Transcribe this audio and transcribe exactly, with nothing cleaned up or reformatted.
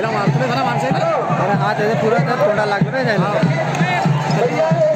मारतो ना माणसाला अरे हात त्याचा पुरा तर तोंडा लागतो ना जायला